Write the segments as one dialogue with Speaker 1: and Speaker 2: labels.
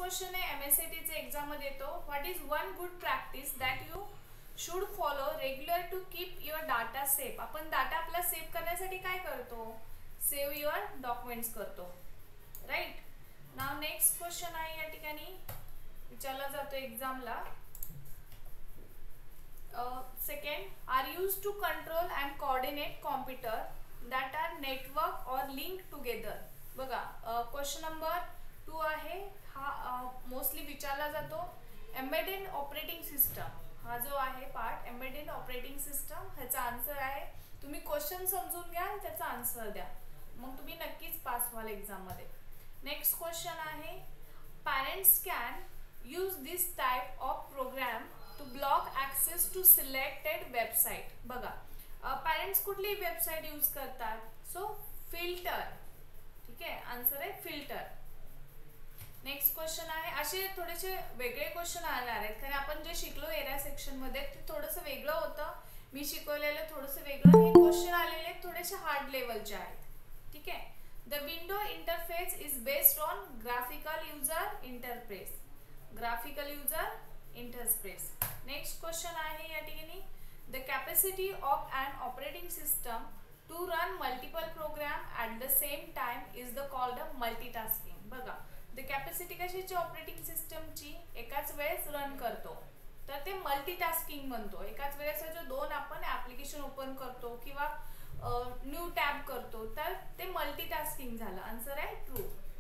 Speaker 1: Question आहे MSAT चे exam मध्ये येतो. What is one good practice that you should follow regular to keep your data safe. आपण data आपला save करण्यासाठी काय करतो? सेव्ह युअर डॉक्युमेंट्स करतो, राईट. नाव नेक्स्ट क्वेश्चन आहे या ठिकाणी विचारला जातो एग्जामला. Second, are used to control and coordinate computer that are network or link together. बघा क्वेश्चन नंबर 2 आहे. हा मोस्टली विचारला जातो. एम्बेडेड ऑपरेटिंग सिस्टम हा जो आहे पार्ट, एम्बेडेड ऑपरेटिंग सिस्टम, ह्याचा आन्सर आहे. तुम्ही क्वेश्चन समजून घ्या, त्याचा आन्सर द्या, मग तुम्ही नक्कीच पास व्हाल एक्झाममध्ये. नेक्स्ट क्वेश्चन आहे, parents can use this type of program to block access to selected website. बघा पॅरेंट्स कुठली वेबसाईट यूज करतात? So filter. ठीक आहे, आन्सर आहे फिल्टर. नेक्स्ट क्वेश्चन आहे, असे थोडेसे वेगळे क्वेश्चन आणार आहेत कारण आपण जे शिकलो एरिया सेक्शन मध्ये ते थोडंसं वेगळं होतं. मी शिकवलेलं थोडंसं वेगळं. हे क्वेश्चन आलेले थोडेसे हार्ड लेवलचे आहेत. ठीक आहे. The window interface is based on graphical user interface. Graphical user interface. Next question आहे या ठिकाणी, the capacity of an operating system to run multiple program at the same time is the called a multitasking. बघा the capacity कशाची? Operating सिस्टमची. एकाच वेळेस run करतो तर ते मल्टीटास्किंग म्हणतो. एकाच वेळेस जो दोन आपण ॲप्लिकेशन ओपन करतो किंवा न्यू टॅब करतो तर ते मल्टीटास्किंग झालं. आन्सर आहे ट्रू.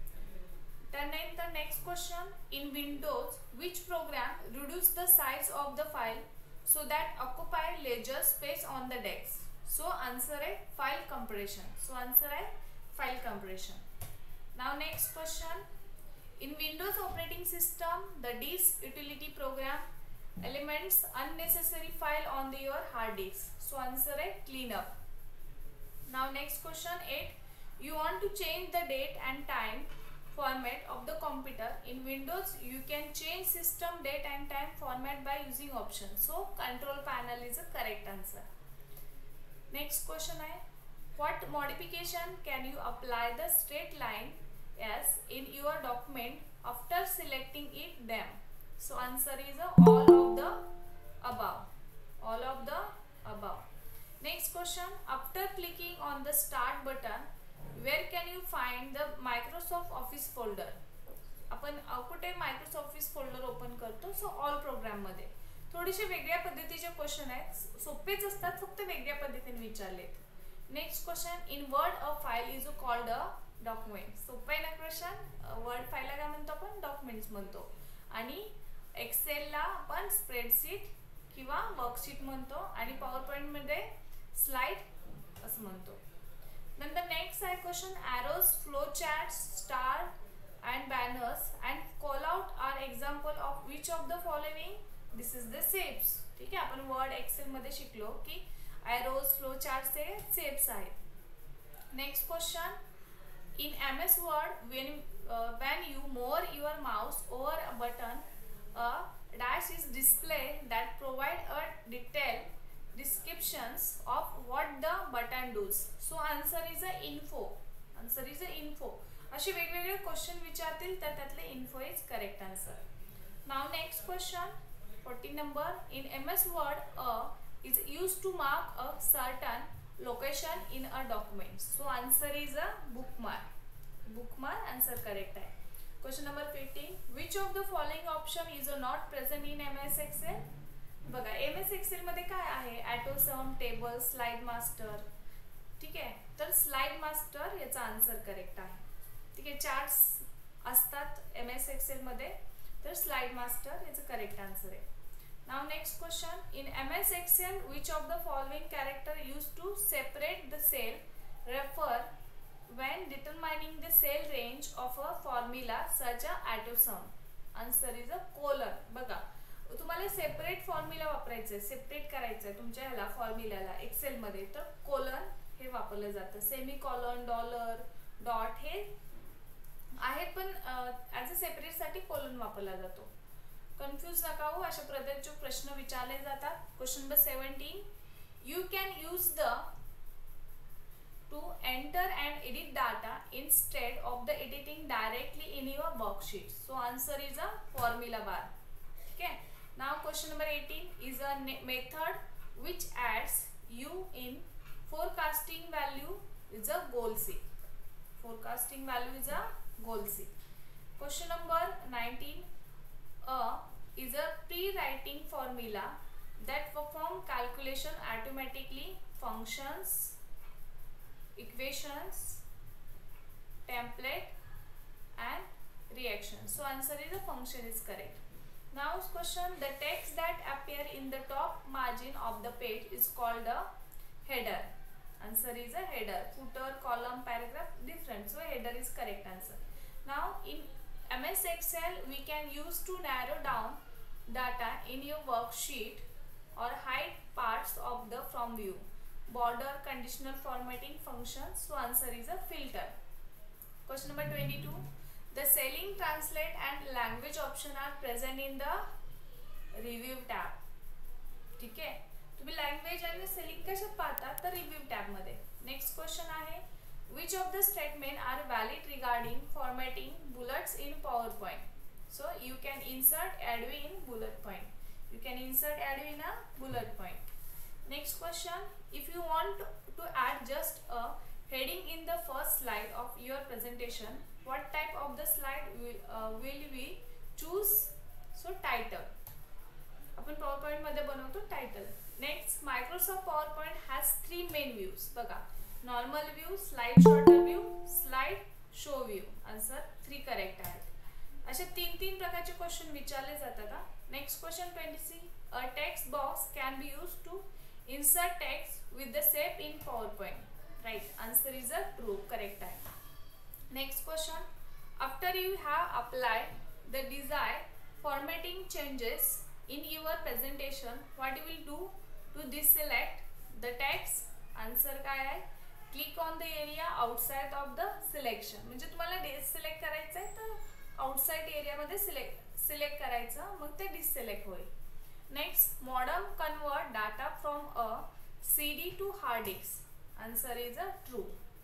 Speaker 1: त्यानंतर next question, in Windows which program reduce the size of the file so that occupy lesser space on the desk. So answer आहे फाइल कंप्रेशन. सो आन्सर आहे file compression. Now next question, in Windows operating system the disk utility program elements unnecessary file on your hard disk. So answer is clean up. Now next question 8, you want to change the date and time format of the computer. In Windows you can change system date and time format by using options. So control panel is a correct answer. Next question is, what modification can you apply the straight line as in your document after selecting it them? So answer is all of the above. All of the above. Next question, after clicking on the start button where can you find the Microsoft Office folder? आपण कुठे Microsoft Office folder open करतो? So all programme मध्ये. थोडेसे वेगळ्या पद्धतीचे question आहेत, सोपेच असतात, फक्त वेगळ्या पद्धतीने विचारलेत. Next question, in Word a file is called a document. सोपं आहे ना क्वेश्चन. वर्ड फाईलला काय म्हणतो आपण? डॉक्युमेंट्स म्हणतो. आणि एक्सेलला आपण स्प्रेडशीट किंवा वर्कशीट म्हणतो आणि पॉवर पॉइंट मध्ये स्लाइड असं म्हणतो. नंतर नेक्स्ट आहे question, arrows, flow chart, star and banners and call out are example of which of the following? This is the shapes. ठीक आहे, आपण वर्ड एक्सेल मध्ये शिकलो की एरोज, फ्लो चार्ट हे शेप्स आहेत. Next question, in MS Word when you move your mouse over a button a dash is displayed that provide a detailed descriptions of what the button does. So answer is a info. Answer is a info. असे वेगवेगळे question विचारतील तर त्यातले info is correct answer. Now next question 14 number, in MS Word a is used to mark a certain location in a document. So answer is a bookmark. Bookmark answer correct है. Question number 15, which of the following option is not present in MS Excel? बघा MS Excel मध्ये काय आहे? AutoSum, table, slide master. ठीक आहे, तर slide master याचा answer correct आहे. ठीक आहे, चार्ट्स असतात MS Excel मध्ये, तर स्लाइड मास्टर याचा करेक्ट आन्सर आहे. Now next question, in MS Excel which of the following character used to separate the cell refer when determining the cell range of a formula such as AutoSum? Answer is a colon. बघा तुम्हाला separate formula वापरायचं आहे, separate करायचं आहे तुमच्या ह्याला फॉर्म्युलाला Excel मध्ये, तर कोलन हे वापरलं जातं. सेमी कॉलन, डॉलर, डॉट हे आहेत पण ॲज अ सेपरेट साठी कोलन वापरला जातो. कन्फ्यूज नका हो, अशा प्रकारचे प्रश्न विचारले जातात. Question number 17, you can use the to enter and edit data instead of the editing directly in your worksheet. So answer is a formula bar. Okay. Now question number 18 is a method which adds u in forecasting value is a goal C. Forecasting value is a goal C. Question number 19 is a pre-writing formula that perform calculation automatically, functions, equations, template and reaction. So answer is a function is correct. Now question, the text that appear in the top margin of the page is called a header. Answer is a header. Footer, column, paragraph different. So header is correct answer. Now in MS Excel we can use to narrow down data in your worksheet or hide parts of the from view. Border, conditional formatting functions. So answer is a filter. Question number 22. The spelling, translate and language option are present in the review tab. ठीक आहे, तुम्ही language आणि spelling कशात पाहता तर review tab मध्ये. Next question आहे, which of the statement are valid regarding formatting bullets in PowerPoint? So you can insert add in bullet point. You can insert add in a bullet point. Next question, if you want to add just a heading in the first slide of your presentation, what type of the slide will we choose? So title. आपण PowerPoint मध्ये बनवतो title. Next, Microsoft PowerPoint has 3 main views. बघा, normal view, slide sorter view, slide show view. Answer 3 correct आहेत. असे 3 प्रकारचे question विचारले जातात. Next question 23, a text box can be used to insert text with the shape in PowerPoint. Right, answer is a true correct आहे. Next question, after you have applied the desired formatting changes in your presentation, what you will do to deselect the text? आन्सर काय आहे? Click on the area outside of the selection. म्हणजे तुम्हाला डिससिलेक्ट करायचं आहे तर outside एरियामध्ये सिलेक्ट करायचं, मग ते डिससिलेक्ट होईल. Next, modem convert data from a CD to hard disk. Answer is a true.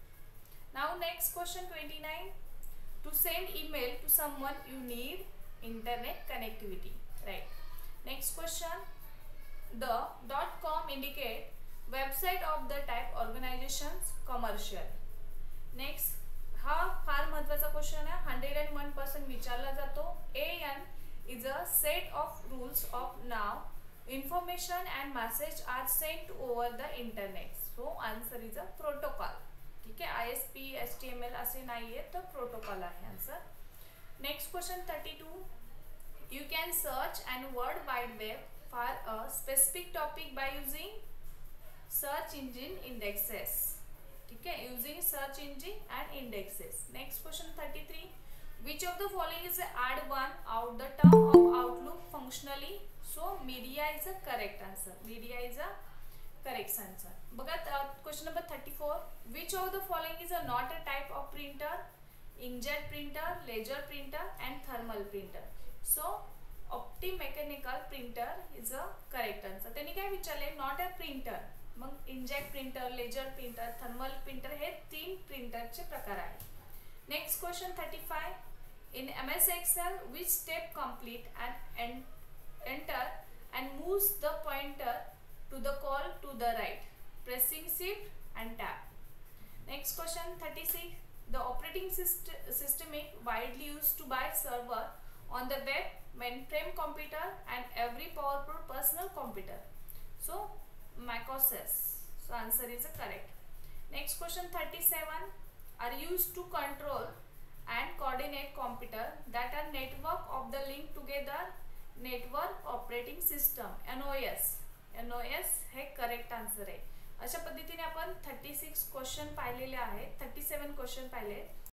Speaker 1: Now next question 29, to send email to someone you need internet connectivity. Right. Next question, the .com indicate website of the type organizations commercial. Next, हा फार महत्त्वाचा question आहे, 101% विचारला जातो. AN is a set of rules of now information and message are sent over the internet. So answer is a protocol. ठीक आहे, ISP HTML असे नाहीये तर प्रोटोकॉल आहे answer. Next question 32, you can search and World Wide Web for a specific topic by using search engine indexes. ठीक है, using search engine and indexes. Next question 33, which of the following is add one out the term of Outlook functionally? So media is a correct answer. Media is a correct answer. बघा question number 34, which of the following is not a type of printer? Inkjet printer, laser printer and thermal printer. So optomechanical printer is a correct answer. त्यांनी काय विचारले? Not a printer. मग inkjet printer, laser printer, thermal printer हे 3 प्रिंटरचे प्रकार आहेत. Next question 35, in MS Excel which step complete and enter and moves the pointer to the call to the right, pressing shift and tab. Next question 36, the operating system is widely used to by server on the web, mainframe computer and every powerful personal computer. So macOS. So answer is correct. Next question 37, are used to control and coordinate computer that are network of the link together network operating system. NOS हे correct answer आहे. अशा पद्धतीने आपण 36 question पाहिलेले आहेत, 37 question पाहिले.